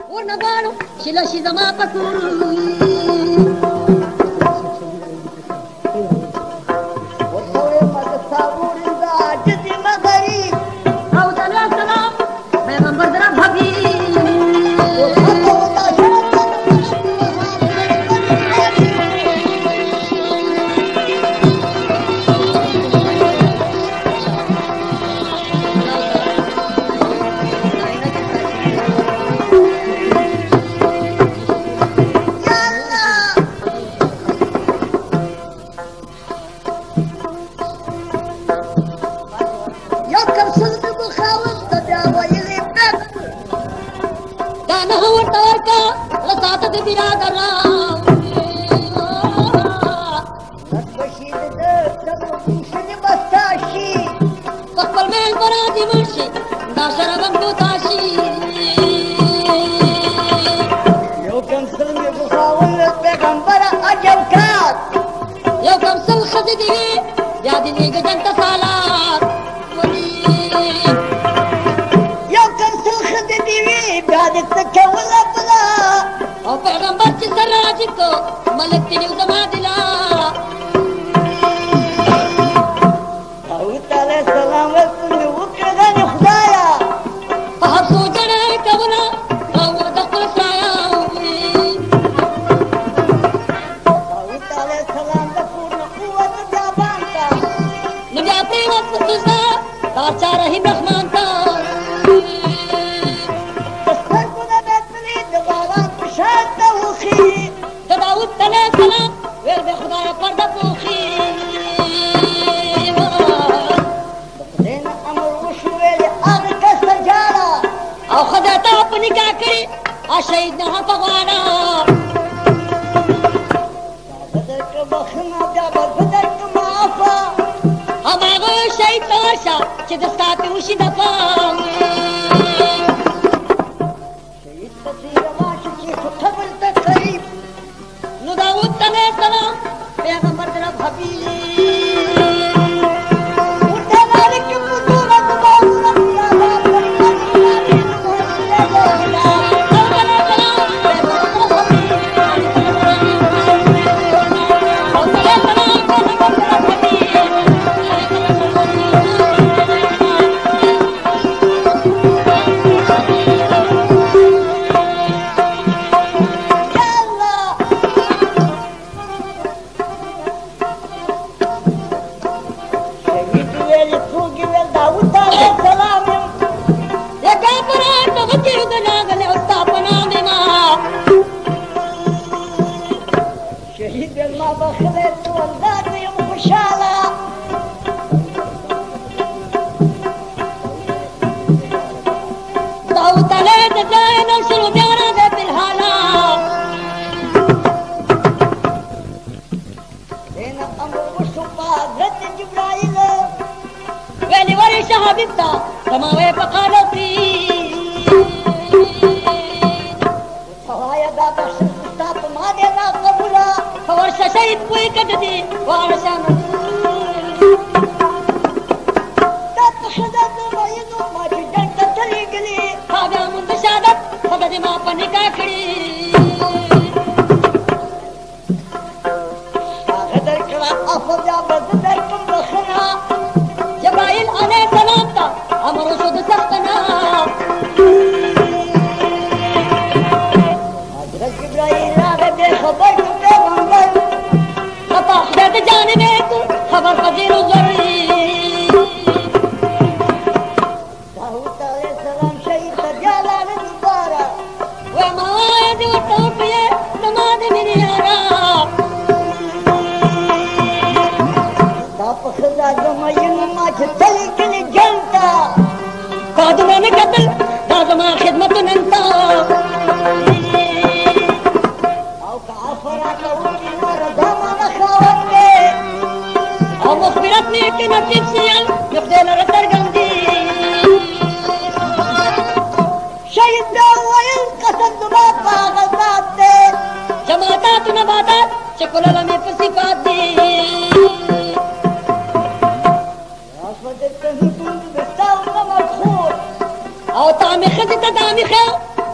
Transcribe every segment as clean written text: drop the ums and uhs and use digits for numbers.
ونغانو شلاشي زما پکور وطوي مدساور دا جدي مغري او سلام پیغمبر درا بھبی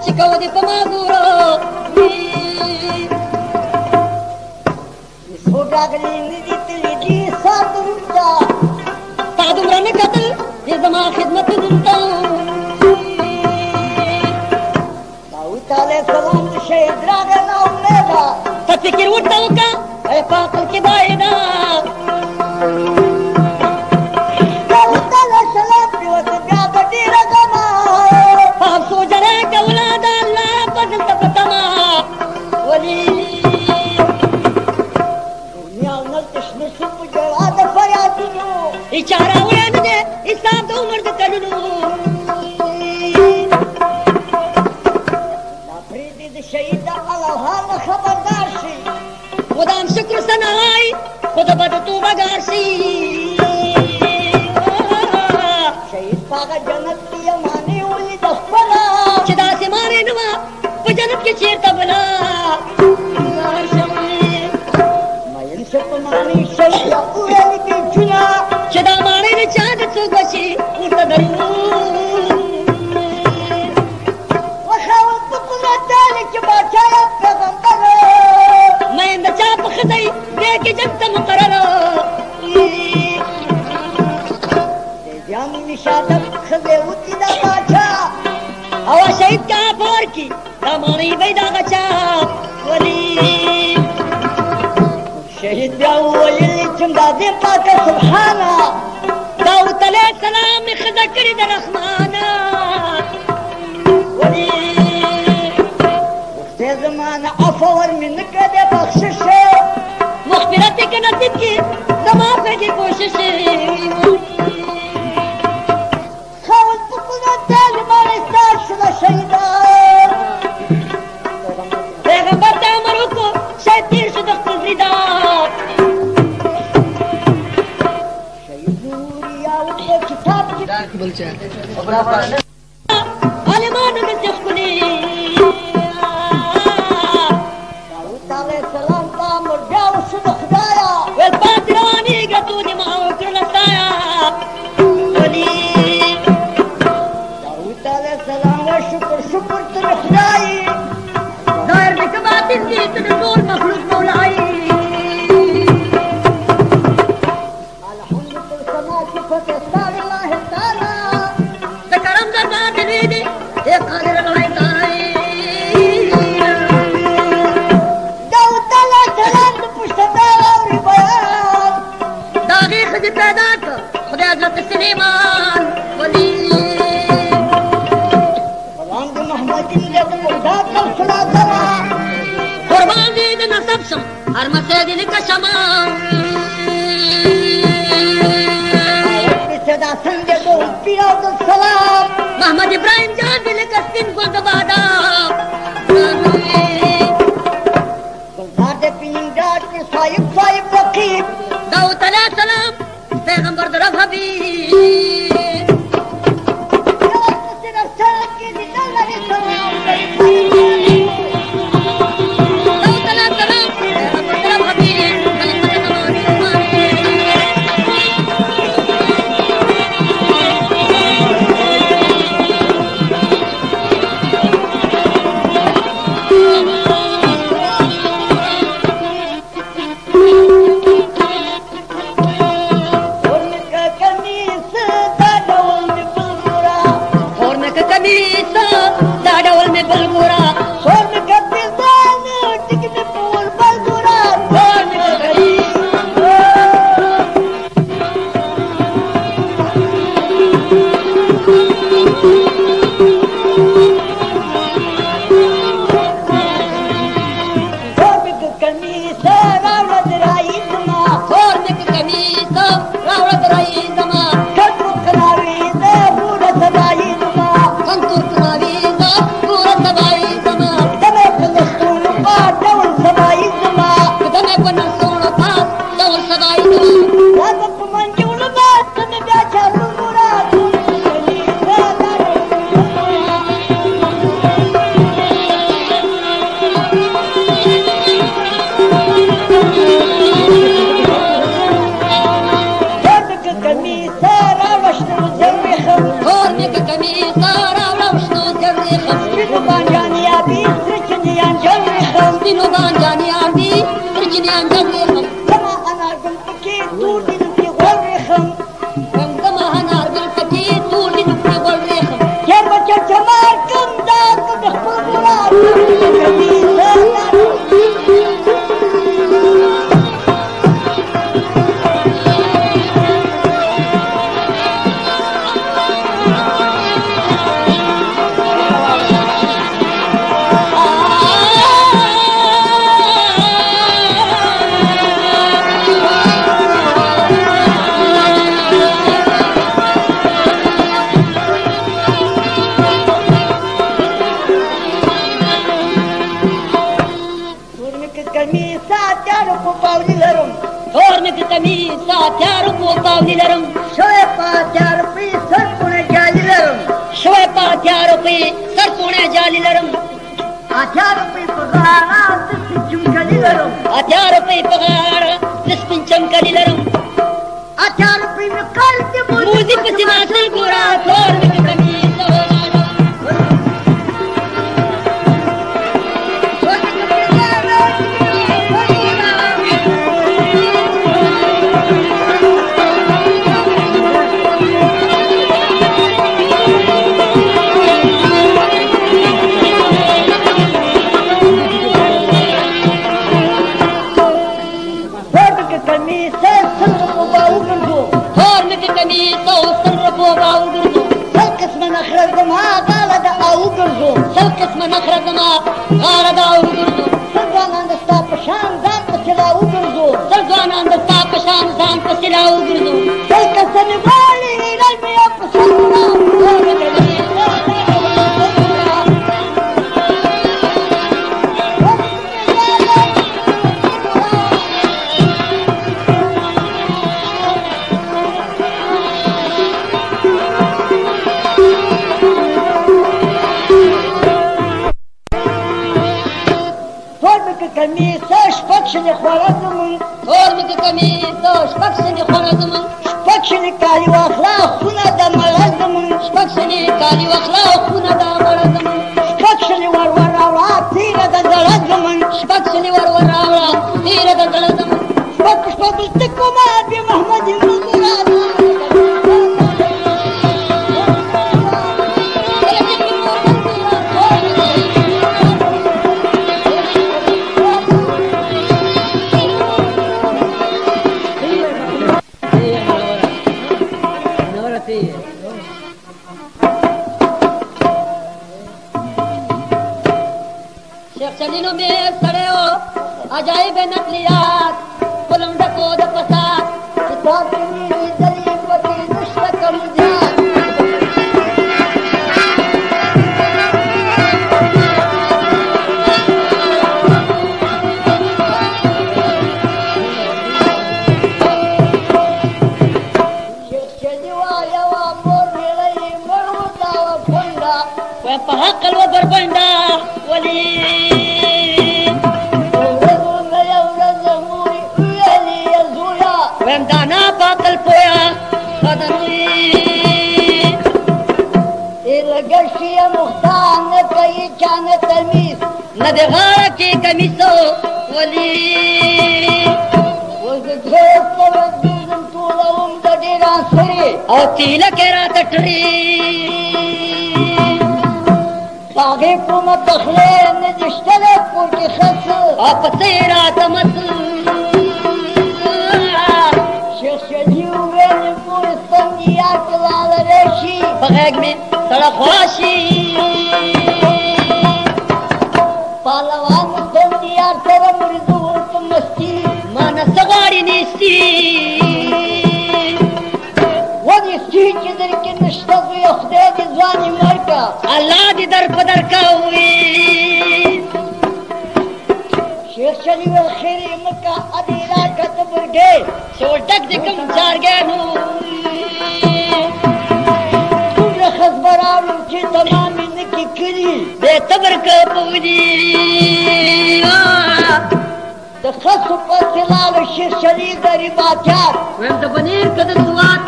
चिको दे पमागुरो छोटा गली निजी तेरी दी सादुरुदा तादुमरा ने कत्ल ये जमा खिदमत दुलता दाऊद अलैहिस्सलाम शहीद रागे ना उम्मीदा तफिकिर उठा ए पाकल के बायदा दाऊद अलैहिस्सलाम पिवत ब्या बड़ी रगमा आप सो जरा के औलाद अल्लाह बदल तपतमा वली दुनिया नल तस्मे सुप जड़ा द फरियादिनो इचारा उड़न दे इसा तो मर्द कलनु फरीद शहीद अल्लाह खबरदार सी खुदाम शुक्र सनाई खुदा बद तू बगासी शहीद पागा जन्नत की अमानी उली दफला चिदा से मारे नवा वो जन्नत के चेर तबला मयन से पमानी शहीद उली की चुना चिदा मारे ने चांद तो गशी उठा दरू वखावत तुकुना ताले के बाचाया पैगंबर मैं नचा पखदई देके जनता मुकरर जामी निशादत खले उती दा बाचा हवा शहीद का बोर की रामानी बैदा गचा वली शहीद वली चंदा दे पाक सुभाना दाऊद अलैहिस्सलाम में खजा करी द रहमाना वली उसे जमाना अफवर में कदे बख्शिश मग़फ़िरत के नसीब की जमा पे की कोशिश खावत तुकुना ताले मारे साशला शहीदा पैगंबर ते अमर को शायद तीर शुदा खुदा शहीद नूरिया ऊपर किताब की बोलचे आलिमान में से खुली दाऊद अलैहिस्सलाम का मुर्जा उस खुदाया वेल पादरानी गतू दिमाग कर लसाया वली दाऊद अलैहिस्सलाम का शुक्र शुक्र तुम खुदाई दायर में कबात की इतने जोर मखलूक मौलाई अलहम्दुलिल्लाह समा की फतेह अल्लाह ताला करम का दे दे ये कादिर लाई ताई दाऊद अलैहिस्सलाम ने पुष्टदा और बयान दागी खुद पैदा कर खुदा हजरत सुलेमान वली सलाम के मोहम्मद ने खुदा का खुदा करा कुर्बान दीद नसब शम हर मसजिद का शमा सदा संगे को पिया तो सलाम मोहम्मद इब्राहिम जान दिल का सिन को गवादा गुलजार दे पिंगार के साहिब साहिब वकील दाऊद अलैहिस्सलाम पैगंबर दरब हबीब सिर्फ के निकल रहे सलाम दाऊद अलैहिस्सलाम पैगंबर दरब हबीब कलिमत ज़मानी कमीसा दाडवल में बलगुरा بانجانی آبی سرچنی انجام ریخم سپینو بانجانی آبی سرچنی انجام ریخم زما انار گل پکی دور دی نفی غور ریخم زما انار گل پکی دور دی نفی غور ریخم یا بچه چمار کم دا کم خپل مراد کبی ساتیارو کو پاولی لرم شوی پاتیارو پی سر پونه جالی لرم شوی پاتیارو پی سر پونه جالی لرم اتیارو پی پغانا دسپین چمکلی لرم اتیارو پی پغانا دسپین چمکلی لرم اتیارو پی مقال دی موزی پسی ماسل گورا تور مکی کمیز نخرزما غاړه دا وګرځو سلطانان دستا پشان ځان پسې لا وګرځو سلطانان دستا پشان ځان پسې لا وګرځو سل کسنې غواړي هیرل مې یو په شپکشنی خوره زمون تور مکه کمیس شپکشنی خوره زمون شپکشنی کالی واخلا خونه د مړه زمون شپکشنی کالی واخلا خونه د مړه زمون شپکشنی ورور راوړه تیره د زړه زمون شپکشنی ورور راوړه تیره د زړه زمون شپک شپک استقامه بی محمد مزرات चलीनो में सड़े हो अजाइब नकलियात कुलम डको द फसाद किताब की दलील वकी दुश्मन कमजात शेख चलीवा यवा मोर मिलई मरुदा व फंदा वे पहाकल व बरबंदा वली दाना पाकल पोया गशिया मुख्तार न कई चान तमीज न देगारा की कमीसो वली और तीला के रात टरी बागे को मत दखले न जिश्तले पुरकी खस आप से रात मत बगैग में सड़क वाशी पालवान संदियार तेरा मुरीदू तुम मस्ती माना सवारी निस्ती वो निस्ती किधर के निश्ता को यख्दे की ज़वानी मरका अल्लाह दी दर पदर का हुई शेख शली व खैरी मक्का अदीरा का तबर गए छोटक दिकम चार गए नू तमामी नकी करी बेतबर का पवनी दखस पर सिलाव शेख शरीफ दरी बाचार वम तो बनीर कदर सुवात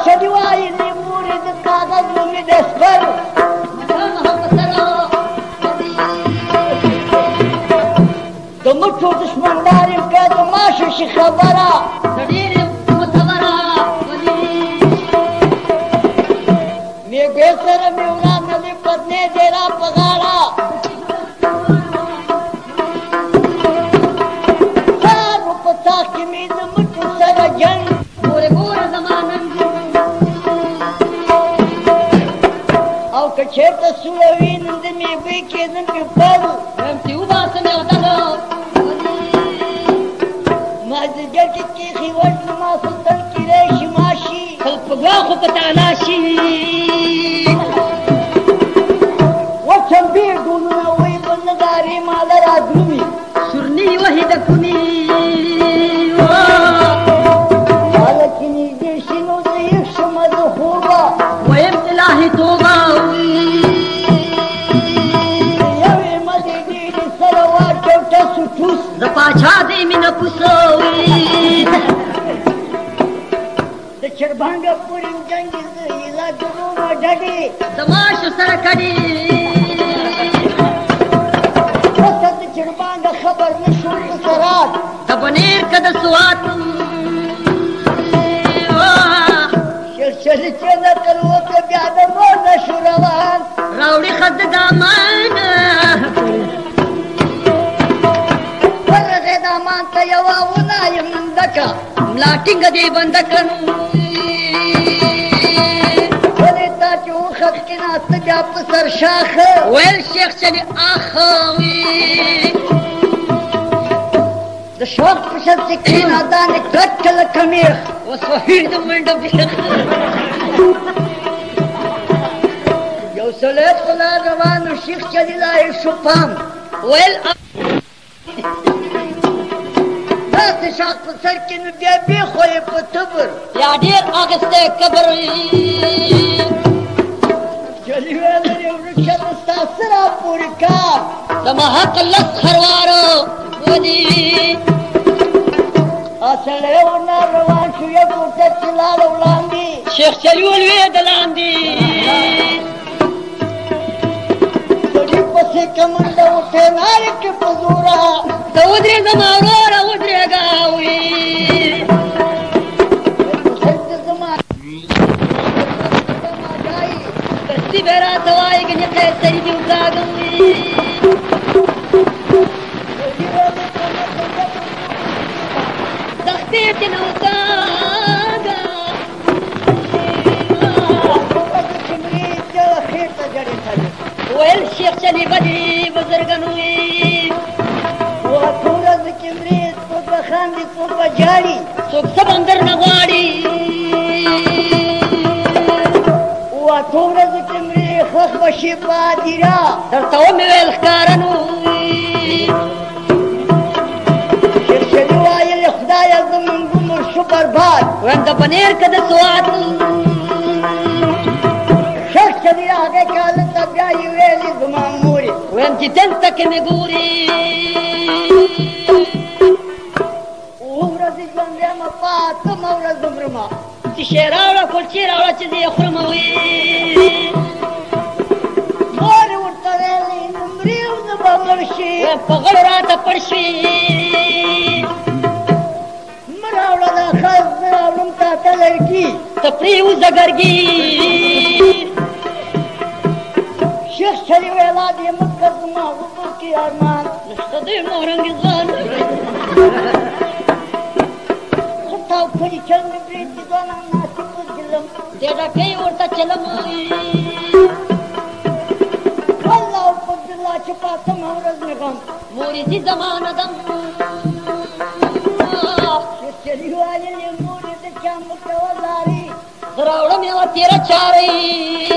شدواي اللي مورد الكاغذ ومن اسفر دمتو دشمن دارم كادو ماشو شي خبرا مي بيسر ميونا ملي بدني ديرا بغالا سارو پتاكي مي دمتو سر جن بورے بورے زمانن او كچيرتا سولوين دمي بيكي دمي بل امتي وباسن يغدلو ما زجرت كيخي وجن ما سلطن كريش ماشي خلق بغاخو بتعناشي وكم بيقولنا ويبن داري ما لرا دمي سرني وحيد كوني ولكن يجيشنو زيك شما دخوبا ويم إلهي توبا يوي مديني سروات كوتا ستوس زپاچا دي من پسوي د چربانگا پورین جنگی زیلا درونا ڈڑی زماش سرکڑی وسط د چربانگا خبر نشور سرات تبنیر کد سوات شرشل چینا تلوت بیاد مو نشوروان راوڑی خد دامان ورغی دامان تا یواونا یمندکا ملاٹنگ دی بندکن ولی تا چو خط کی ناست بیا پسر شاخ ویل شیخ چلی آخوی د شوق پشت سکینا دانی کلکل کمیخ وصوحیر دو منڈو بیخ یو سلیت خلا روانو شیخ چلی لای شپام ویل داست شاق پسر کنو بیا بی خوی پتبر یا دیر آگستے کبر چلی ویلر یو رکشت استاسرا پوری کار زما حق لس خروارو ودی اصل اونا روان شو یا پورتا چلال اولاندی شیخ چلیول وی دلاندی سڑی پسی کمنڈا اٹھے نارک پزورا تو ادری زما رورا ادری گاوی سرد زمان دستی بیرا دوائی گنی قیسری دیو گاگوی دختی تنو گاگا ویل شیخ چلی بدی بزرگنوی وطورز کمریز تو بخاندی تو بجاری سوک سب اندر نغواڑی وطورز کمریز خخ بشی پادیرا در تو میویل خکارنوی شیخ شدو آیل خدای زمین گمر شو برباد وند بنیر کد سواتو شیخ شدی آگے کالتا بیائی ویلی زمان موری وند جتن تک مگوری ورز جوندے ما پاتم ورز عمرما چی شیراوڑا کلچی راوڑا چیزی خرموی موری ورطا ویلی نمریو زبامرشی وند پغل راتا پڑشوی مراوڑا دا خاص مراوڑم تا تلرکی تپریو زگرگی شیخ شدی ویلا دی مکرزما غبر کی ارمان نشتدی مورنگی زان خطاو پھری چلن بریتی دونا ناسی پزگلم دیڑا کئی ورطا چلموی والله پزگلا چپاتم ورز نغم موری زی زمان دم شیخ شدی ویلی موری دکیا مکوالاری زراوڑا میوا تیرا چاری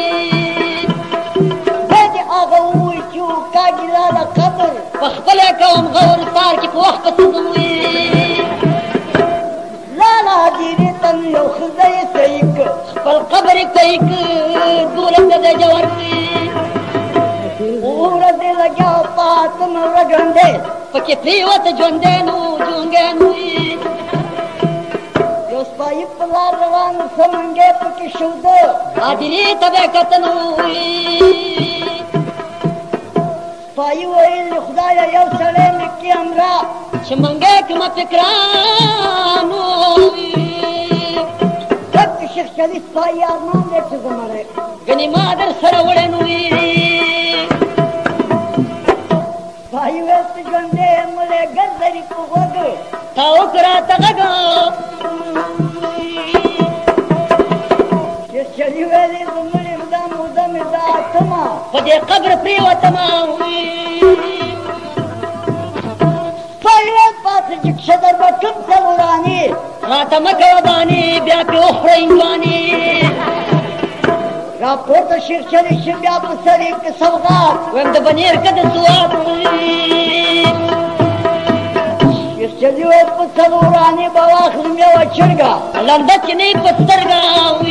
بیدی آغا اوی چو کاگی لالا قبر بخبل کوم غور تار کی پوخ پسزموی لالا دیری تن یو خزای سیک خبل قبر کئیک دولت دے جوار کی ورز لگیا پاتم رگندے پکی پریوت جوندے نو جونگے نوی یوسپا صاحب پلار روان سمنگے پکی شود عادلی تبع کتنوی پایی ویل خدایا یو سڑے مکی امرا چمنگے کما فکرانوی تک شیخ شریف پایی آرمان دے چه زمانے گنی مادر سرولنوی پایی ویل تجوندے ملے گردری کو غد تاو کرا تغگا شیخ شریف ویلی زمانی مدام مدام دا آتما خودی قبر پریوتما پایوال پاس جکشدر بکم سلورانی راتا مکوابانی بیا پی اخرینوانی راپورت شیخ شریف بیا پسریف کے سوغات ویم دا بنیر کد سواب شیخ شریف پسلورانی بواخر میو چرگا لندت چنی پسترگا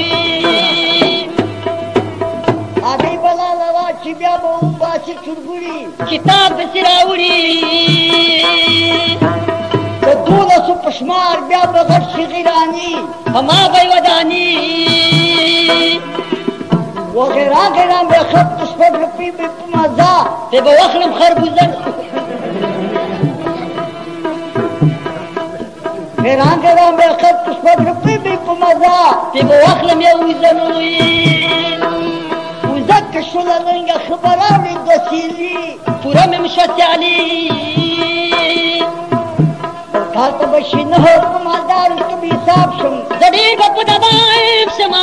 آگئی بلا لوا چی بیا با اون باسی چرگوری کتاب بسراوڑی دولسو پشمار بیا بغر شغیرانی ہما بیودانی وغیرہ غیرہ بے خط تشپت رپی بے پمازا تے بوخلم خربوزن غیرہ غیرہ بے خط تشپت رپی بے پمازا تے بوخلم یوزنوی وزک شلنگا خبرانی دوسیلی پورا ممشتیالی کارتا بشی نهو پمادار کبی حساب شم زدیر بپ دبائف شما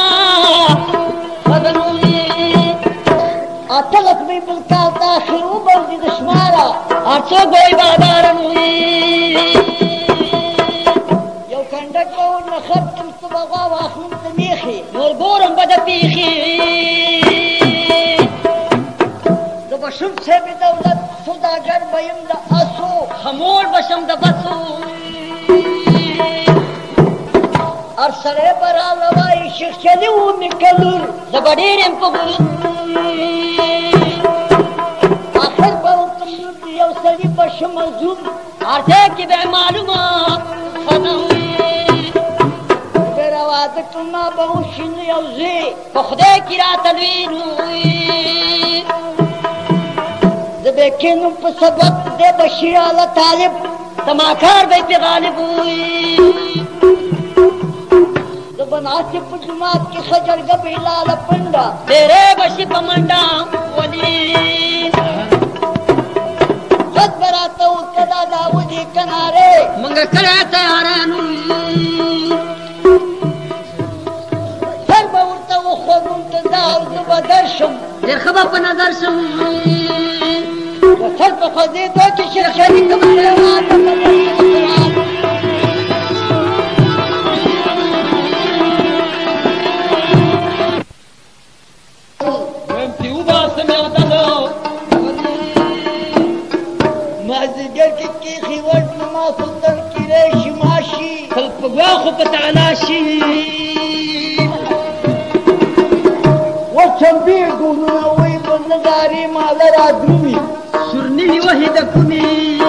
خدنوی آتلت بی بلکات آخر او بردی دشمارا آرچو گوئی بادارنوی یو کنڈک او نخرتم سبغا واخلم تمیخی نور گورم بدا پیخی دبشم سے بی دولت صداگر بیم دا اسو خمول بشم دا بسو ارسلے برا لوائی شیخ چلی او مکلور زبڑیرم پگل آخر براتم نردی یو سلی بشم ازون آرچے کی بے معلومہ خدنوی بیرا وعدکما بہوشن یو زی خدے کی رات الوینوی دبیکنو پا سبق دے بشیر آلا طالب تماکار بے پی غالب ہوئی دبناسی پا جماعت کی خجر گبی لالا پنڈا تیرے بشی پا منڈا ولی خد براتا او کدا داودی کنارے منگا کرے تیارانوی سر باورتا او خودون تداو دبا درشم دیر خبا پا نظر شم سر پا خودی دو کی شیخ شریف کمارے وعدہ مازدگر کی کیخی ورد نما سلطن کی ریشی ماشی خلق گواخو پتعلاشی وچم بیر گونونا وی بندگاری مالا را درومی سرنی وحی دکمی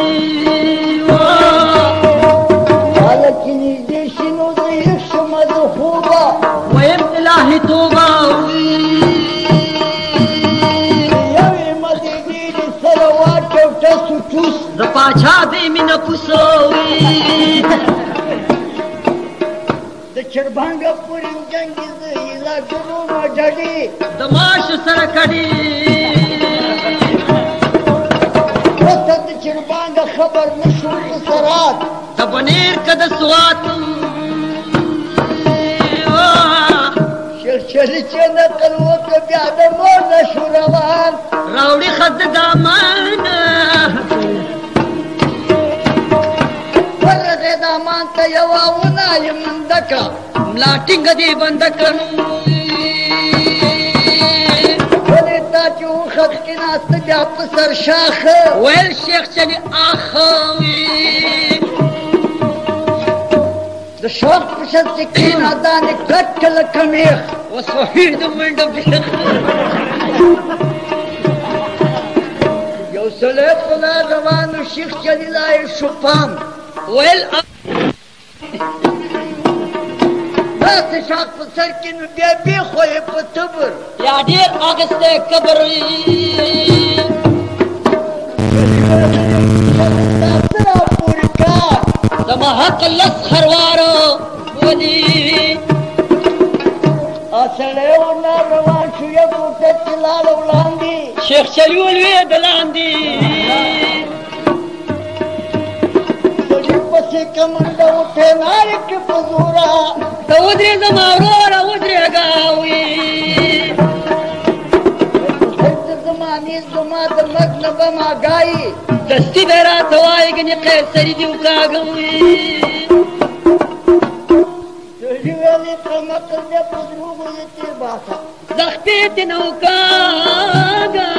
مالا کی نیزیشی نو دیخ شمد خوبا ویم الہی توبا یوی مدیدیری سروات چوٹا سچوس رپاچا دی من پسوی د چربانگا پورین جنگی زیلا جنونا جڑی دماش سرکڑی وسط د چربانگا خبر نشون سرات تبنیر کد سوات شیخ چلی چه نقل وکر بیاد مور نشو روان راوڑی خد دامان ورد دامان تا یواونا یمندکا ملاٹنگ دی بندکن ولی تا چو خط کی ناست بیا پسر شاخ ویل شیخ چلی آخوی د شوق پشت سکین ادانی کٹ کل کمیخ وصوحید منڈ بیخ یو سلی خدا روانو شیخ چلی لای شپام ویل خاص شاق په سر کې نو بیا بې خویې په تبر یا ډېر اغستی کبر سره پورې کار زما حق لس خروارو ودي سړی ورنه روان شو یو کوټه چې لاړه وړاندې شیخ چلی ولوې د لاندې سړي پسې کمنډه وټې نارې کې په زوره ته ودرې زما وروره ودرېږه وي د زمانې زما د مرګ نه به ماګایي دستي به راته وایي ګنې قیصري دي وکاږه وي سړي ویلې قمقل دی په دروغو یې تېر باسه زختې تې نه وکاږه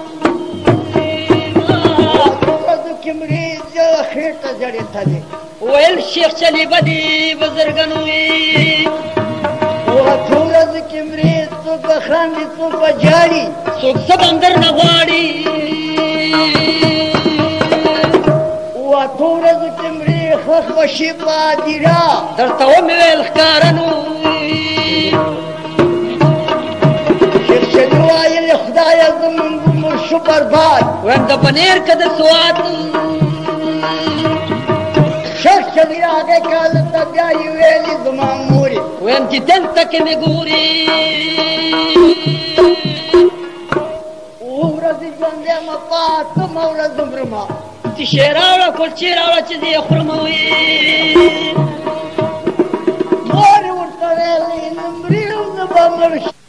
ورځو کې مرې زړه خېټه زړېدلې ویل شیخ چلی بدي بزرګن وي څو ورځو کې مرې څوک به خاندي څوک به جاړي څوک څه بندر نه غواړي څو ورځو کې مرې خخ وشي په هدیره درته ومې ویل ښکاره نو شیخ چلي وایلې خدایه زمونږ مړ شو برباد ویم د پنیر که د سوات شیخ چلي راغی که هلته بیا یې ویلې زما مورې ویم چې دلته کې مې ګوري اوه ورځې ژوند یم په اتمه ورځ مرمه چې شی راوړه کلچې راوړه چې زه یې خورم وي مورې ورته ویلې نه مرې او نه به مړ شي